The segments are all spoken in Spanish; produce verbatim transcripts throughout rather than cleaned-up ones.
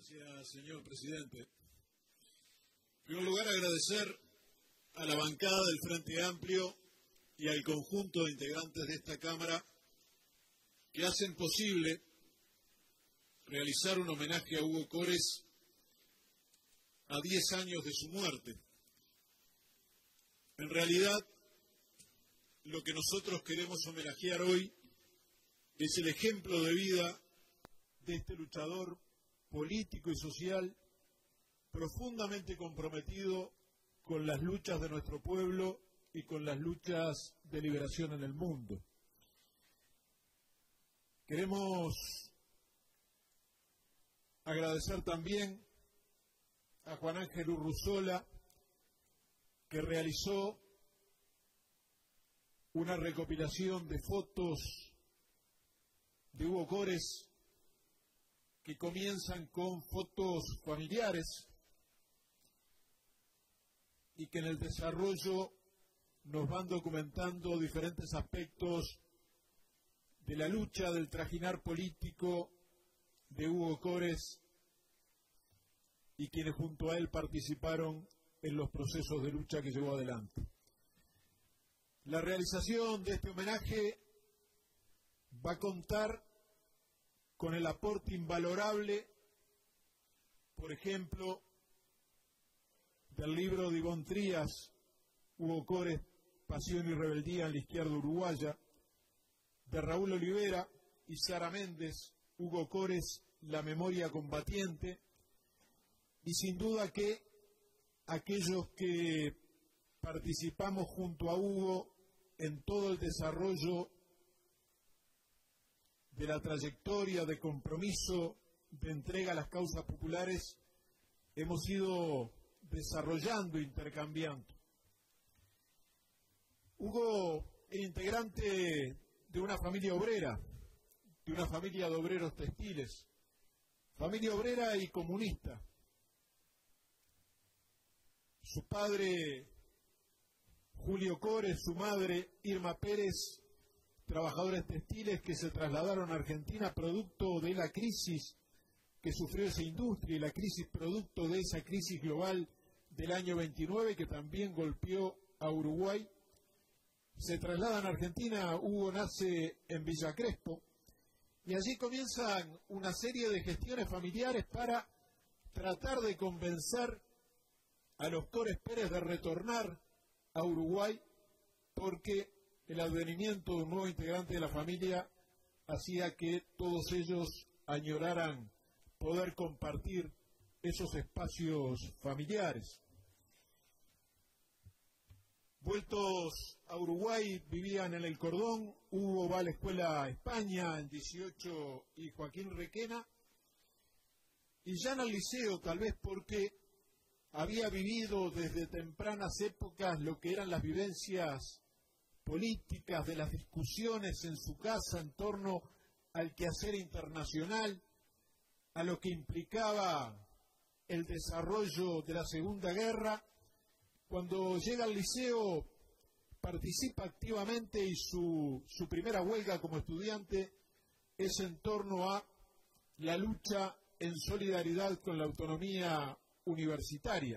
Gracias, señor presidente. En primer lugar, agradecer a la bancada del Frente Amplio y al conjunto de integrantes de esta Cámara que hacen posible realizar un homenaje a Hugo Cores a diez años de su muerte. En realidad, lo que nosotros queremos homenajear hoy es el ejemplo de vida de este luchador político y social profundamente comprometido con las luchas de nuestro pueblo y con las luchas de liberación en el mundo. Queremos agradecer también a Juan Ángel Urruzola, que realizó una recopilación de fotos de Hugo Cores que comienzan con fotos familiares y que en el desarrollo nos van documentando diferentes aspectos de la lucha, del trajinar político de Hugo Cores y quienes junto a él participaron en los procesos de lucha que llevó adelante. La realización de este homenaje va a contar con el aporte invalorable, por ejemplo, del libro de Ivonne Trías, Hugo Cores, Pasión y Rebeldía en la Izquierda Uruguaya, de Raúl Olivera y Sara Méndez, Hugo Cores, La Memoria Combatiente, y sin duda que aquellos que participamos junto a Hugo en todo el desarrollo de la trayectoria de compromiso, de entrega a las causas populares, hemos ido desarrollando, intercambiando. Hugo era integrante de una familia obrera, de una familia de obreros textiles, familia obrera y comunista. Su padre, Julio Cores, su madre, Irma Pérez, trabajadores textiles que se trasladaron a Argentina producto de la crisis que sufrió esa industria y la crisis producto de esa crisis global del año veintinueve que también golpeó a Uruguay. Se trasladan a Argentina, Hugo nace en Villa Crespo y allí comienzan una serie de gestiones familiares para tratar de convencer a los Cores Pérez de retornar a Uruguay porque el advenimiento de un nuevo integrante de la familia hacía que todos ellos añoraran poder compartir esos espacios familiares. Vueltos a Uruguay, vivían en el Cordón. Hugo va a la escuela a España en dieciocho y Joaquín Requena, y ya en el liceo, tal vez porque había vivido desde tempranas épocas lo que eran las vivencias políticas, de las discusiones en su casa en torno al quehacer internacional, a lo que implicaba el desarrollo de la Segunda Guerra. Cuando llega al liceo participa activamente y su, su primera huelga como estudiante es en torno a la lucha en solidaridad con la autonomía universitaria.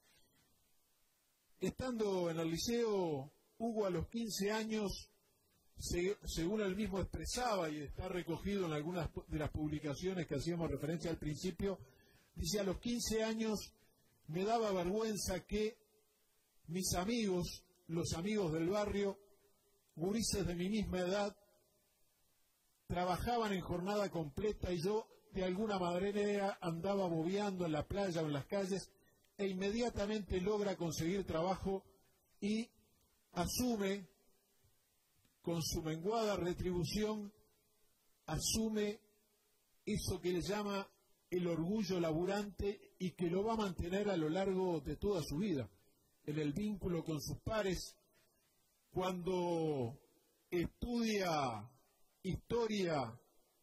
Estando en el liceo, Hugo a los quince años, se, según él mismo expresaba y está recogido en algunas de las publicaciones que hacíamos referencia al principio, dice: a los quince años me daba vergüenza que mis amigos, los amigos del barrio, gurises de mi misma edad, trabajaban en jornada completa y yo de alguna manera andaba bobeando en la playa o en las calles, e inmediatamente logra conseguir trabajo y asume, con su menguada retribución, asume eso que él llama el orgullo laburante y que lo va a mantener a lo largo de toda su vida, en el vínculo con sus pares. Cuando estudia historia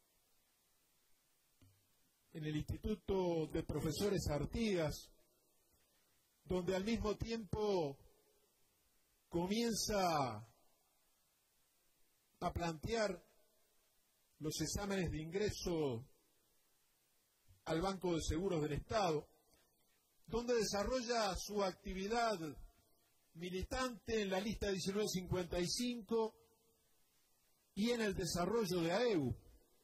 en el Instituto de Profesores Artigas, donde al mismo tiempo comienza a plantear los exámenes de ingreso al Banco de Seguros del Estado, donde desarrolla su actividad militante en la lista diecinueve cincuenta y cinco y en el desarrollo de A E U.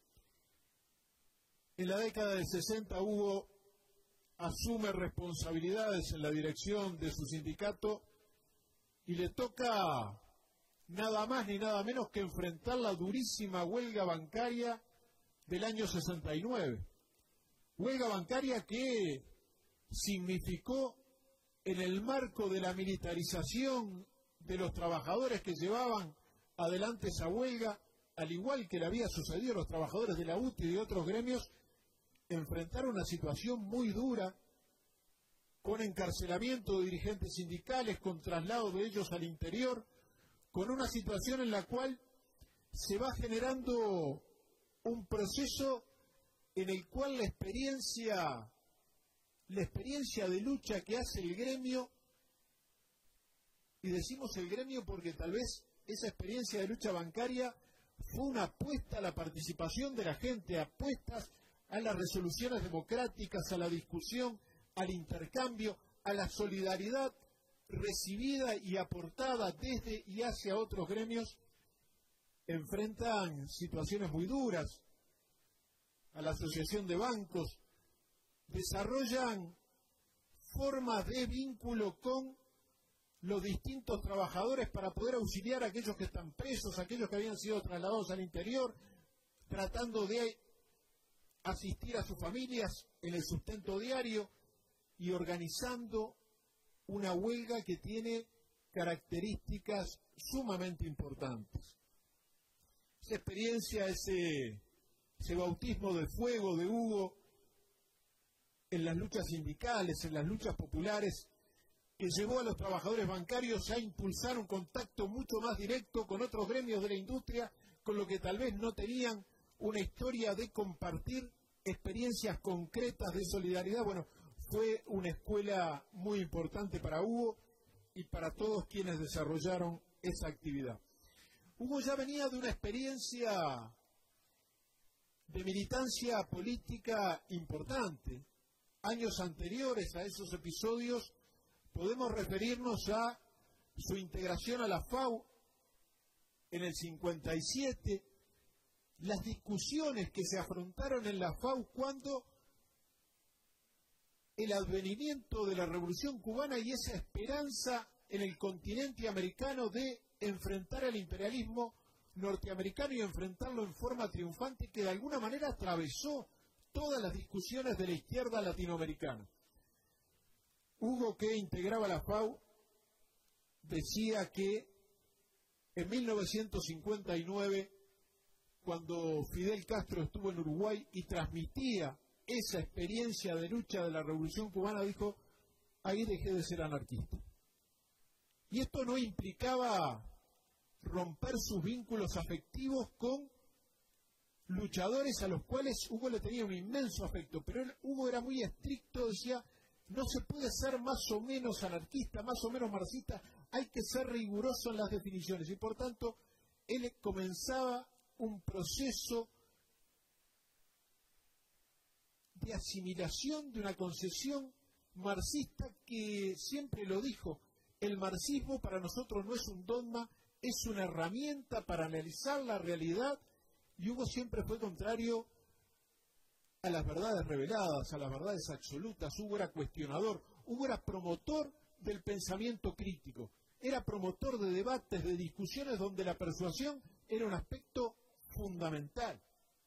En la década del sesenta Hugo asume responsabilidades en la dirección de su sindicato y le toca nada más ni nada menos que enfrentar la durísima huelga bancaria del año sesenta y nueve. Huelga bancaria que significó, en el marco de la militarización de los trabajadores que llevaban adelante esa huelga, al igual que le había sucedido a los trabajadores de la U T I y de otros gremios, enfrentar una situación muy dura, con encarcelamiento de dirigentes sindicales, con traslado de ellos al interior, con una situación en la cual se va generando un proceso en el cual la experiencia, la experiencia de lucha que hace el gremio, y decimos el gremio porque tal vez esa experiencia de lucha bancaria fue una apuesta a la participación de la gente, apuestas a las resoluciones democráticas, a la discusión, al intercambio, a la solidaridad recibida y aportada desde y hacia otros gremios, enfrentan situaciones muy duras. A la Asociación de Bancos, desarrollan formas de vínculo con los distintos trabajadores para poder auxiliar a aquellos que están presos, a aquellos que habían sido trasladados al interior, tratando de asistir a sus familias en el sustento diario y organizando una huelga que tiene características sumamente importantes. Esa experiencia, ese, ese bautismo de fuego de Hugo en las luchas sindicales, en las luchas populares, que llevó a los trabajadores bancarios a impulsar un contacto mucho más directo con otros gremios de la industria, con lo que tal vez no tenían una historia de compartir experiencias concretas de solidaridad. Bueno, fue una escuela muy importante para Hugo y para todos quienes desarrollaron esa actividad. Hugo ya venía de una experiencia de militancia política importante. Años anteriores a esos episodios podemos referirnos a su integración a la F A U en el cincuenta y siete, las discusiones que se afrontaron en la F A U cuando el advenimiento de la Revolución Cubana y esa esperanza en el continente americano de enfrentar al imperialismo norteamericano y enfrentarlo en forma triunfante, que de alguna manera atravesó todas las discusiones de la izquierda latinoamericana. Hugo, que integraba la F A U, decía que en mil novecientos cincuenta y nueve, cuando Fidel Castro estuvo en Uruguay y transmitía esa experiencia de lucha de la Revolución Cubana, dijo, ahí dejé de ser anarquista. Y esto no implicaba romper sus vínculos afectivos con luchadores a los cuales Hugo le tenía un inmenso afecto, pero él, Hugo era muy estricto, decía, no se puede ser más o menos anarquista, más o menos marxista, hay que ser riguroso en las definiciones, y por tanto, él comenzaba un proceso de asimilación de una concepción marxista que siempre lo dijo, el marxismo para nosotros no es un dogma, es una herramienta para analizar la realidad, y Hugo siempre fue contrario a las verdades reveladas, a las verdades absolutas. Hugo era cuestionador, Hugo era promotor del pensamiento crítico, era promotor de debates, de discusiones donde la persuasión era un aspecto fundamental.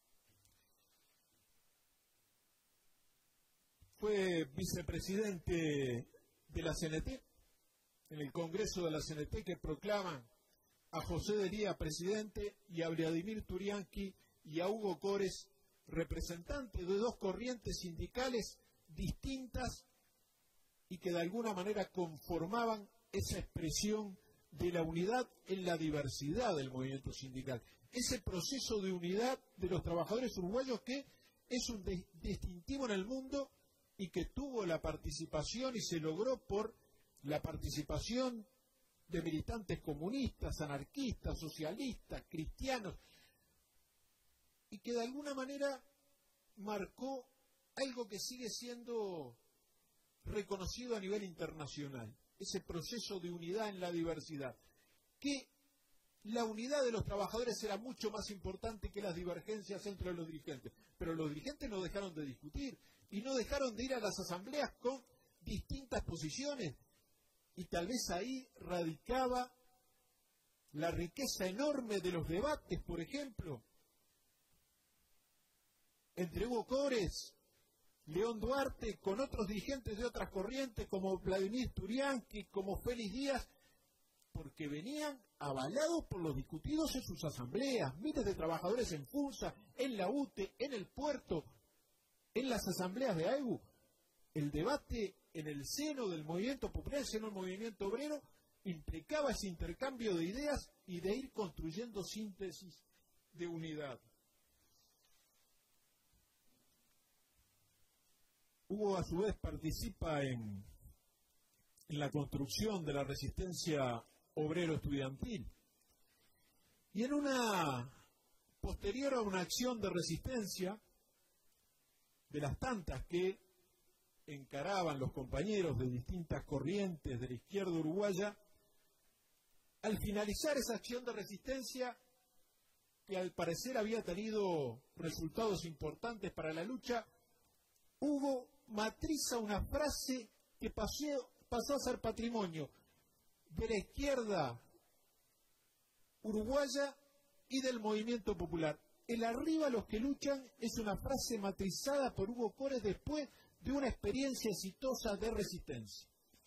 Fue vicepresidente de la C N T, en el Congreso de la C N T, que proclaman a José Delía presidente y a Vladimir Turiansky y a Hugo Cores representantes de dos corrientes sindicales distintas y que de alguna manera conformaban esa expresión de la unidad en la diversidad del movimiento sindical. Ese proceso de unidad de los trabajadores uruguayos que es un distintivo en el mundo y que tuvo la participación y se logró por la participación de militantes comunistas, anarquistas, socialistas, cristianos, y que de alguna manera marcó algo que sigue siendo reconocido a nivel internacional, ese proceso de unidad en la diversidad, que la unidad de los trabajadores era mucho más importante que las divergencias entre los dirigentes, pero los dirigentes no dejaron de discutir y no dejaron de ir a las asambleas con distintas posiciones, y tal vez ahí radicaba la riqueza enorme de los debates, por ejemplo, entre Hugo Cores, León Duarte, con otros dirigentes de otras corrientes, como Vladimir Turianqui, como Félix Díaz, porque venían avalados por los discutidos en sus asambleas, miles de trabajadores en FUNSA, en la U T E, en el puerto, en las asambleas de A E B U. El debate en el seno del movimiento popular, en el seno del movimiento obrero, implicaba ese intercambio de ideas y de ir construyendo síntesis de unidad. Hugo, a su vez, participa en, en la construcción de la resistencia obrero-estudiantil. Y en una, posterior a una acción de resistencia, de las tantas que encaraban los compañeros de distintas corrientes de la izquierda uruguaya, al finalizar esa acción de resistencia, que al parecer había tenido resultados importantes para la lucha, Hugo matriza una frase que pasó, pasó a ser patrimonio de la izquierda uruguaya y del movimiento popular. El arriba los que luchan es una frase matrizada por Hugo Cores después de una experiencia exitosa de resistencia.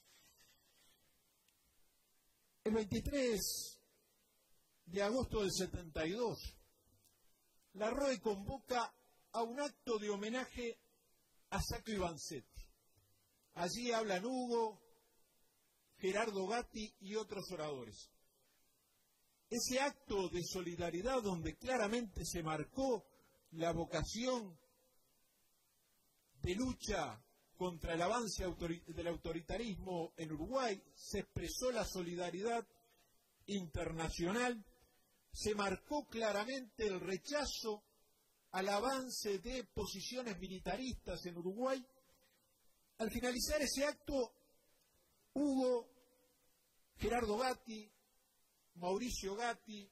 El veintitrés de agosto del setenta y dos, la R O E convoca a un acto de homenaje a Sacco y Vanzetti. Allí hablan Hugo, Gerardo Gatti y otros oradores. Ese acto de solidaridad donde claramente se marcó la vocación de lucha contra el avance del autoritarismo en Uruguay, se expresó la solidaridad internacional, se marcó claramente el rechazo al avance de posiciones militaristas en Uruguay. Al finalizar ese acto, Hugo, Gerardo Gatti, Mauricio Gatti,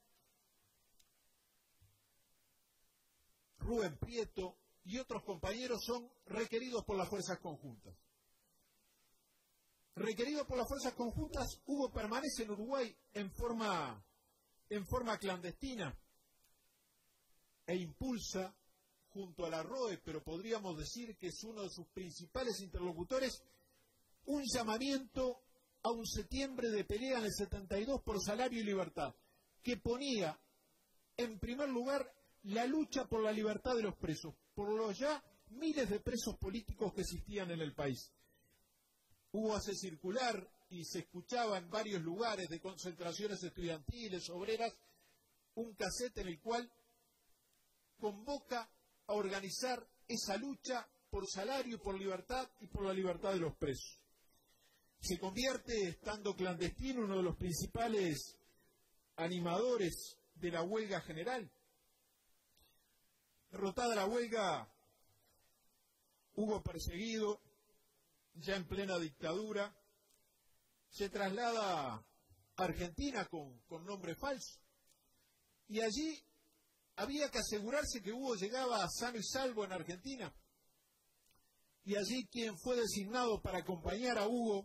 Rubén Prieto y otros compañeros son requeridos por las fuerzas conjuntas. Requerido por las fuerzas conjuntas, Hugo permanece en Uruguay en forma, en forma clandestina e impulsa, junto a la R O E, pero podríamos decir que es uno de sus principales interlocutores, un llamamiento a un septiembre de pelea en el setenta y dos por salario y libertad, que ponía en primer lugar la lucha por la libertad de los presos, por los ya miles de presos políticos que existían en el país. Hubo hace circular y se escuchaba en varios lugares de concentraciones estudiantiles, obreras, un cassette en el cual convoca a organizar esa lucha por salario y por libertad y por la libertad de los presos. Se convierte, estando clandestino, uno de los principales animadores de la huelga general. Derrotada la huelga, Hugo, perseguido, ya en plena dictadura, se traslada a Argentina con, con nombre falso. Y allí había que asegurarse que Hugo llegaba sano y salvo en Argentina. Y allí quien fue designado para acompañar a Hugo,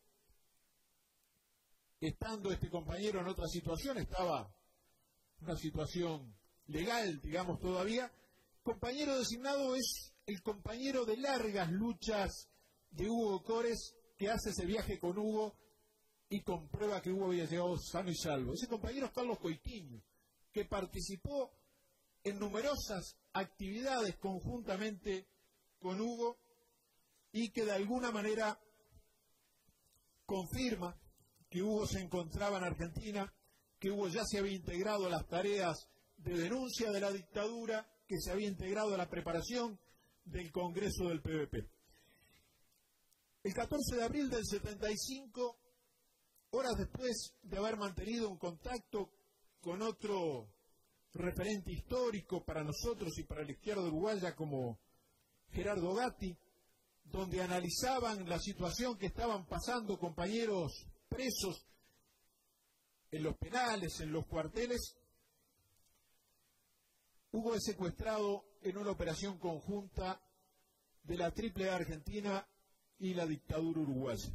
estando este compañero en otra situación, estaba en una situación legal, digamos todavía, compañero designado es el compañero de largas luchas de Hugo Cores, que hace ese viaje con Hugo y comprueba que Hugo había llegado sano y salvo. Ese compañero es Carlos Coitiño, que participó en numerosas actividades conjuntamente con Hugo y que de alguna manera confirma que Hugo se encontraba en Argentina, que Hugo ya se había integrado a las tareas de denuncia de la dictadura, que se había integrado a la preparación del Congreso del P V P. El catorce de abril del setenta y cinco, horas después de haber mantenido un contacto con otro referente histórico para nosotros y para la izquierda uruguaya como Gerardo Gatti, donde analizaban la situación que estaban pasando compañeros presos en los penales, en los cuarteles. Hugo es secuestrado en una operación conjunta de la Triple A Argentina y la dictadura uruguaya.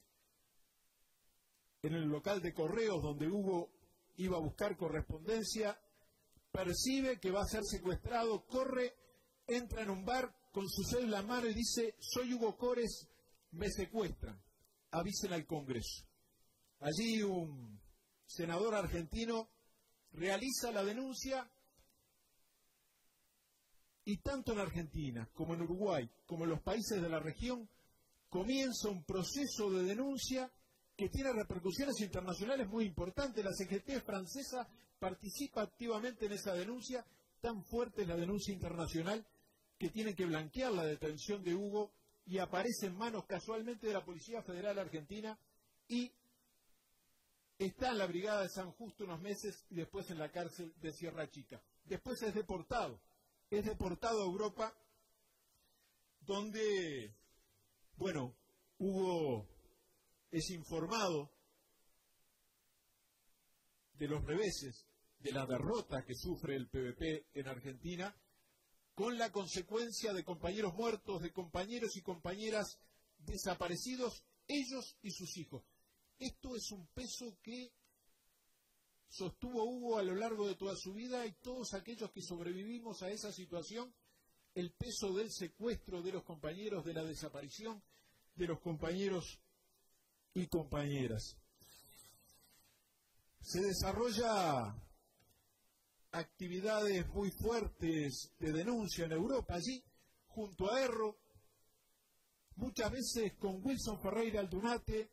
En el local de correos donde Hugo iba a buscar correspondencia, percibe que va a ser secuestrado, corre, entra en un bar con su cédula en mano y dice: soy Hugo Cores, me secuestran, avisen al Congreso. Allí un senador argentino realiza la denuncia y tanto en Argentina como en Uruguay, como en los países de la región, comienza un proceso de denuncia que tiene repercusiones internacionales muy importantes. La C G T francesa participa activamente en esa denuncia. Tan fuerte es la denuncia internacional que tiene que blanquear la detención de Hugo y aparece en manos casualmente de la Policía Federal Argentina y está en la Brigada de San Justo unos meses y después en la cárcel de Sierra Chica. Después es deportado, es deportado a Europa, donde, bueno, Hugo es informado de los reveses, de la derrota que sufre el P V P en Argentina, con la consecuencia de compañeros muertos, de compañeros y compañeras desaparecidos, ellos y sus hijos. Esto es un peso que sostuvo Hugo a lo largo de toda su vida, y todos aquellos que sobrevivimos a esa situación, el peso del secuestro de los compañeros, de la desaparición de los compañeros y compañeras. Se desarrolla actividades muy fuertes de denuncia en Europa, allí, junto a Erro, muchas veces con Wilson Ferreira Aldunate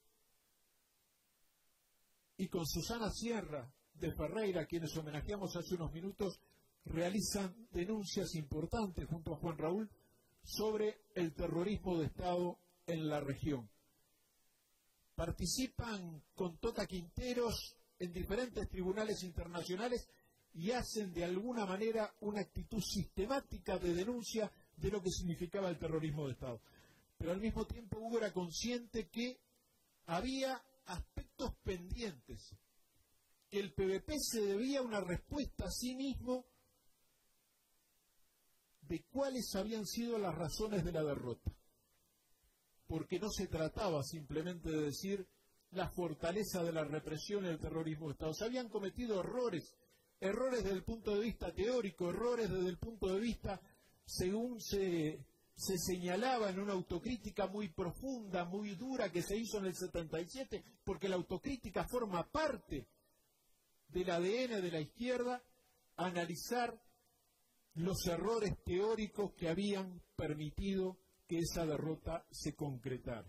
y con Susana Sierra de Ferreira, quienes homenajeamos hace unos minutos, realizan denuncias importantes junto a Juan Raúl sobre el terrorismo de Estado en la región. Participan con Tota Quinteros en diferentes tribunales internacionales y hacen de alguna manera una actitud sistemática de denuncia de lo que significaba el terrorismo de Estado. Pero al mismo tiempo Hugo era consciente que había aspectos pendientes, que el P V P se debía una respuesta a sí mismo de cuáles habían sido las razones de la derrota. Porque no se trataba simplemente de decir la fortaleza de la represión y el terrorismo de Estado. Se habían cometido errores, errores desde el punto de vista teórico, errores desde el punto de vista, según se, se señalaba en una autocrítica muy profunda, muy dura que se hizo en el setenta y siete, porque la autocrítica forma parte del A D N de la izquierda, analizar los errores teóricos que habían permitido que esa derrota se concretara.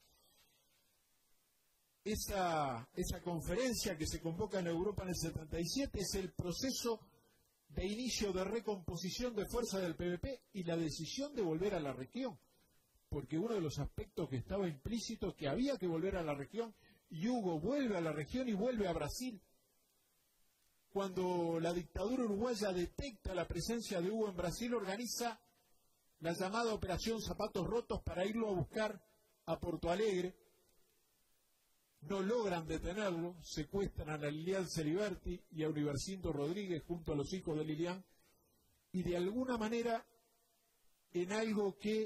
Esa, esa conferencia que se convoca en Europa en el setenta y siete es el proceso de inicio de recomposición de fuerza del P V P y la decisión de volver a la región, porque uno de los aspectos que estaba implícito es que había que volver a la región, y Hugo vuelve a la región y vuelve a Brasil. Cuando la dictadura uruguaya detecta la presencia de Hugo en Brasil, organiza la llamada Operación Zapatos Rotos para irlo a buscar a Porto Alegre. No logran detenerlo, secuestran a Lilian Celiberti y a Universindo Rodríguez junto a los hijos de Lilian, y de alguna manera, en algo que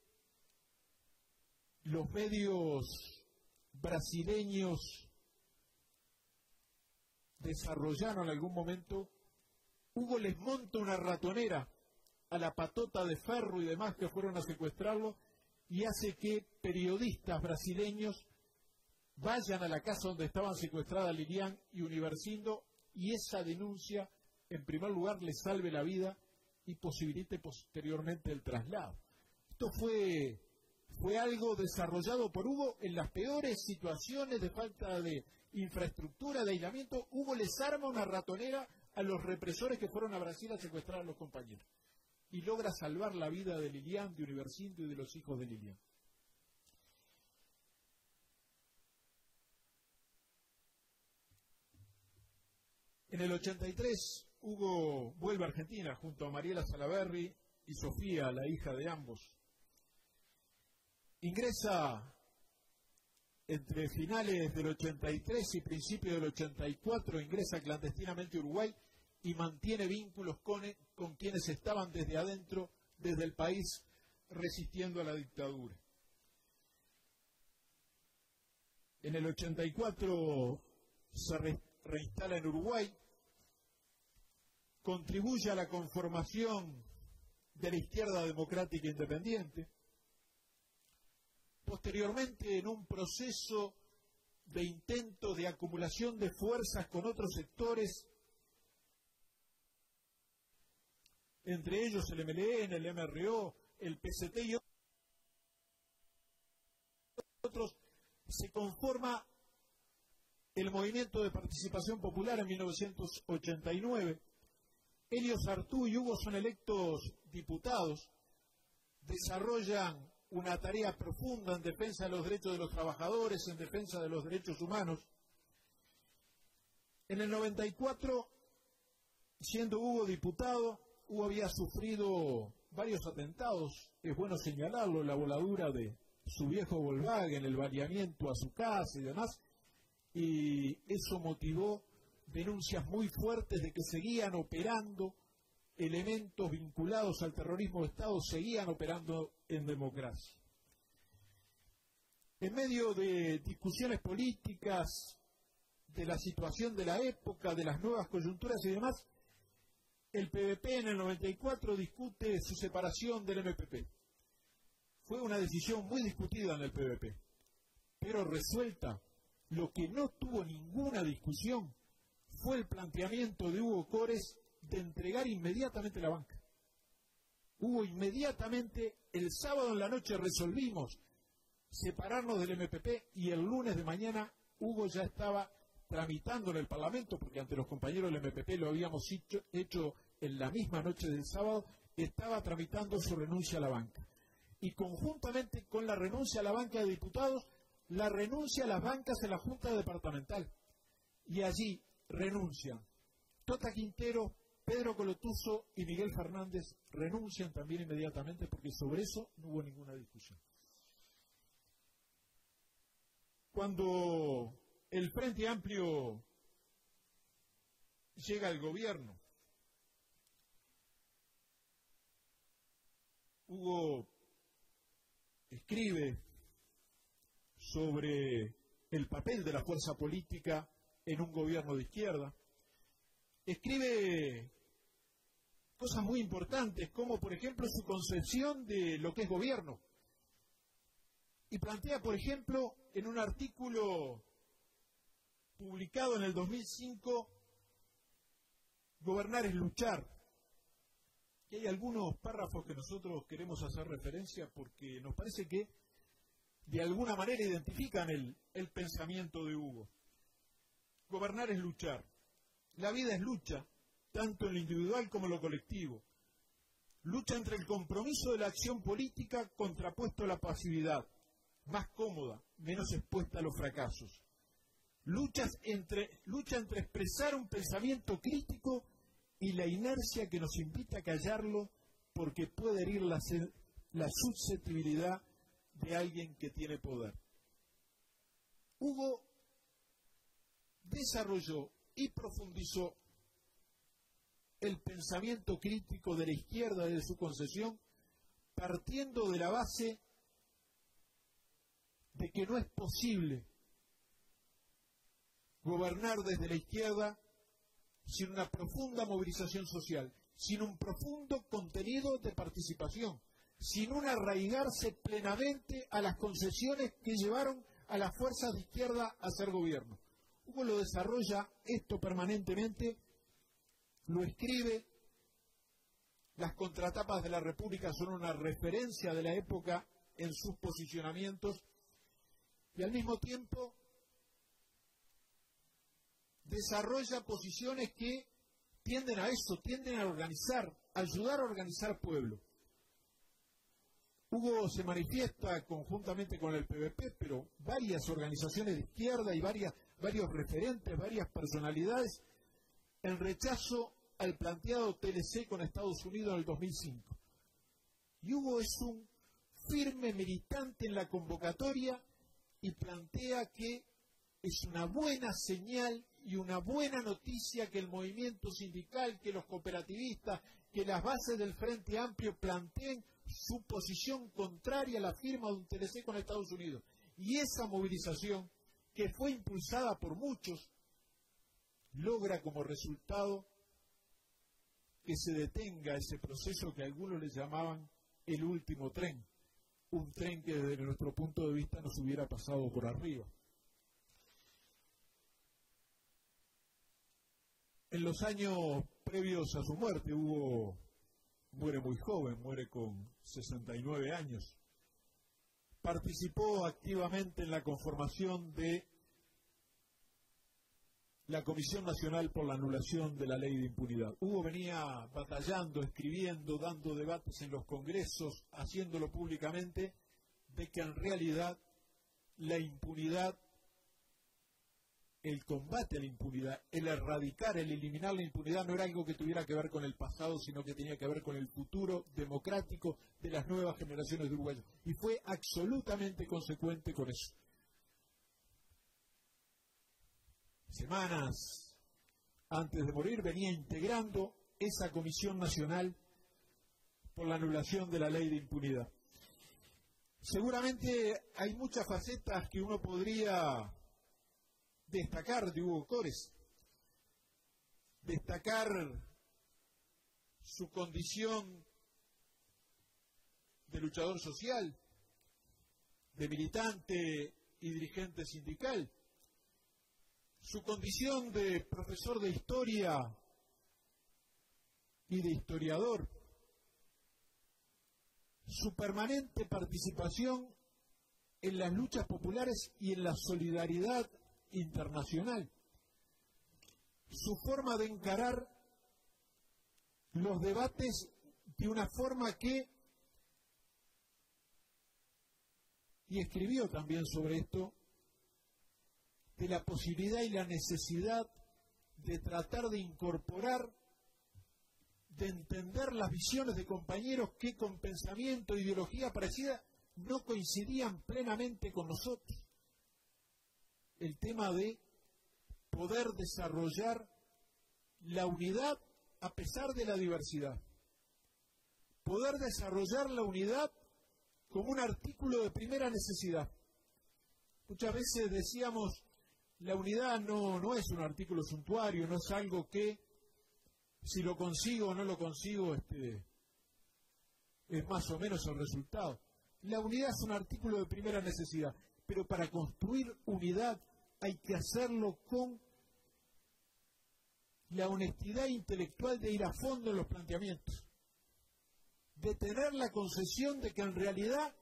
los medios brasileños desarrollaron en algún momento, Hugo les monta una ratonera a la Patota de Ferro y demás que fueron a secuestrarlo, y hace que periodistas brasileños vayan a la casa donde estaban secuestradas Lilian y Universindo, y esa denuncia, en primer lugar, les salve la vida y posibilite posteriormente el traslado. Esto fue, fue algo desarrollado por Hugo en las peores situaciones de falta de infraestructura, de aislamiento. Hugo les arma una ratonera a los represores que fueron a Brasil a secuestrar a los compañeros, y logra salvar la vida de Lilian, de Universindo y de los hijos de Lilian. En el ochenta y tres, Hugo vuelve a Argentina junto a Mariela Salaberry y Sofía, la hija de ambos. Ingresa entre finales del ochenta y tres y principios del ochenta y cuatro, ingresa clandestinamente a Uruguay y mantiene vínculos con, con quienes estaban desde adentro, desde el país, resistiendo a la dictadura. En el ochenta y cuatro se re, reinstala en Uruguay, contribuye a la conformación de la izquierda democrática independiente. Posteriormente, en un proceso de intento de acumulación de fuerzas con otros sectores, entre ellos el M L N, el M R O, el P C T y otros, se conforma el Movimiento de Participación Popular en mil novecientos ochenta y nueve. Elio Sartú y Hugo son electos diputados, desarrollan una tarea profunda en defensa de los derechos de los trabajadores, en defensa de los derechos humanos. En el noventa y cuatro, siendo Hugo diputado, Hugo había sufrido varios atentados, es bueno señalarlo, la voladura de su viejo Volkswagen, el baleamiento a su casa y demás, y eso motivó denuncias muy fuertes de que seguían operando elementos vinculados al terrorismo de Estado, seguían operando en democracia. En medio de discusiones políticas, de la situación de la época, de las nuevas coyunturas y demás, el P V P en el noventa y cuatro discute su separación del M P P. Fue una decisión muy discutida en el P V P, pero resuelta. Lo que no tuvo ninguna discusión fue el planteamiento de Hugo Cores de entregar inmediatamente la banca. Hugo inmediatamente, el sábado en la noche resolvimos separarnos del M P P y el lunes de mañana Hugo ya estaba tramitando en el Parlamento, porque ante los compañeros del M P P lo habíamos hecho, hecho en la misma noche del sábado, estaba tramitando su renuncia a la banca. Y conjuntamente con la renuncia a la banca de diputados, la renuncia a las bancas en la Junta Departamental. Y allí renuncian Tota Quintero, Pedro Colotuso y Miguel Fernández, renuncian también inmediatamente porque sobre eso no hubo ninguna discusión. Cuando el Frente Amplio llega al gobierno, Hugo escribe sobre el papel de la fuerza política en un gobierno de izquierda. Escribe cosas muy importantes, como por ejemplo su concepción de lo que es gobierno. Y plantea, por ejemplo, en un artículo publicado en el dos mil cinco, gobernar es luchar. Y hay algunos párrafos que nosotros queremos hacer referencia porque nos parece que de alguna manera identifican el, el pensamiento de Hugo. Gobernar es luchar. La vida es lucha, tanto en lo individual como en lo colectivo. Lucha entre el compromiso de la acción política contrapuesto a la pasividad, más cómoda, menos expuesta a los fracasos. Luchas entre, lucha entre expresar un pensamiento crítico y la inercia que nos invita a callarlo porque puede herir la, la susceptibilidad de alguien que tiene poder. Hugo desarrolló y profundizó el pensamiento crítico de la izquierda desde su concepción, partiendo de la base de que no es posible gobernar desde la izquierda sin una profunda movilización social, sin un profundo contenido de participación, sin un arraigarse plenamente a las concesiones que llevaron a las fuerzas de izquierda a hacer gobierno. Hugo lo desarrolla esto permanentemente, lo escribe, las contratapas de la República son una referencia de la época en sus posicionamientos y al mismo tiempo desarrolla posiciones que tienden a eso, tienden a organizar, a ayudar a organizar pueblo. Hugo se manifiesta conjuntamente con el P V P, pero varias organizaciones de izquierda y varias, varios referentes, varias personalidades, en rechazo al planteado T L C con Estados Unidos en el dos mil cinco. Y Hugo es un firme militante en la convocatoria y plantea que es una buena señal y una buena noticia que el movimiento sindical, que los cooperativistas, que las bases del Frente Amplio planteen su posición contraria a la firma de un T L C con Estados Unidos. Y esa movilización, que fue impulsada por muchos, logra como resultado que se detenga ese proceso que algunos le llamaban el último tren, un tren que desde nuestro punto de vista nos hubiera pasado por arriba. En los años previos a su muerte, Hugo muere muy joven, muere con sesenta y nueve años. Participó activamente en la conformación de la Comisión Nacional por la Anulación de la Ley de Impunidad. Hugo venía batallando, escribiendo, dando debates en los congresos, haciéndolo públicamente, de que en realidad la impunidad, el combate a la impunidad, el erradicar, el eliminar la impunidad no era algo que tuviera que ver con el pasado, sino que tenía que ver con el futuro democrático de las nuevas generaciones de uruguayos. Y fue absolutamente consecuente con eso. Semanas antes de morir venía integrando esa Comisión Nacional por la Anulación de la Ley de Impunidad. Seguramente hay muchas facetas que uno podría destacar de Hugo Cores, destacar su condición de luchador social, de militante y dirigente sindical, su condición de profesor de historia y de historiador, su permanente participación en las luchas populares y en la solidaridad internacional, su forma de encarar los debates de una forma que, y escribió también sobre esto, de la posibilidad y la necesidad de tratar de incorporar, de entender las visiones de compañeros que con pensamiento e ideología parecida no coincidían plenamente con nosotros. El tema de poder desarrollar la unidad a pesar de la diversidad. Poder desarrollar la unidad como un artículo de primera necesidad. Muchas veces decíamos, la unidad no, no es un artículo suntuario, no es algo que si lo consigo o no lo consigo este, es más o menos el resultado. La unidad es un artículo de primera necesidad, pero para construir unidad hay que hacerlo con la honestidad intelectual de ir a fondo en los planteamientos, de tener la concesión de que en realidad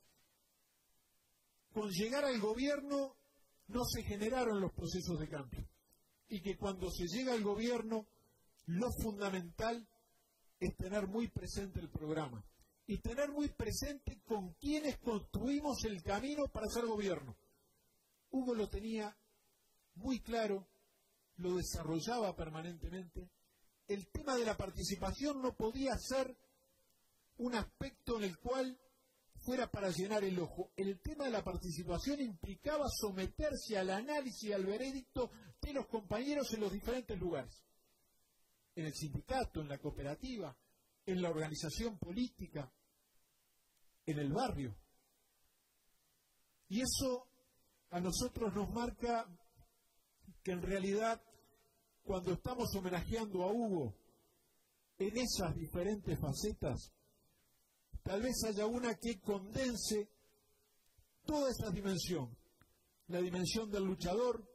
con llegar al gobierno no se generaron los procesos de cambio y que cuando se llega al gobierno lo fundamental es tener muy presente el programa y tener muy presente con quienes construimos el camino para ser gobierno. Hugo lo tenía muy claro, lo desarrollaba permanentemente. El tema de la participación no podía ser un aspecto en el cual fuera para llenar el ojo. El tema de la participación implicaba someterse al análisis y al veredicto de los compañeros en los diferentes lugares. En el sindicato, en la cooperativa, en la organización política, en el barrio. Y eso a nosotros nos marca que en realidad cuando estamos homenajeando a Hugo en esas diferentes facetas, tal vez haya una que condense toda esa dimensión, la dimensión del luchador,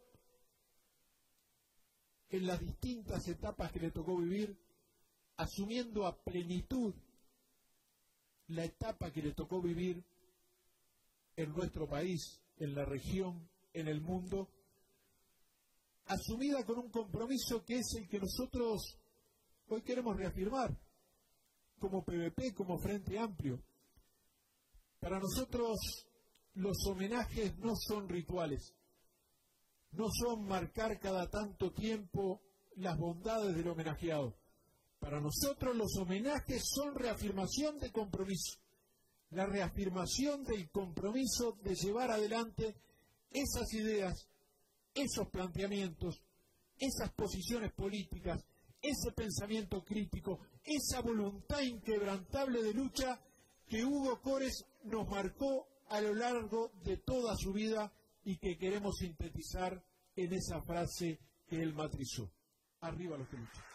en las distintas etapas que le tocó vivir, asumiendo a plenitud la etapa que le tocó vivir en nuestro país, en la región, en el mundo, asumida con un compromiso que es el que nosotros hoy queremos reafirmar, como P V P, como Frente Amplio. Para nosotros los homenajes no son rituales, no son marcar cada tanto tiempo las bondades del homenajeado. Para nosotros los homenajes son reafirmación de compromiso, la reafirmación del compromiso de llevar adelante esas ideas, esos planteamientos, esas posiciones políticas, ese pensamiento crítico, esa voluntad inquebrantable de lucha que Hugo Cores nos marcó a lo largo de toda su vida y que queremos sintetizar en esa frase que él matrizó. Arriba los que luchan.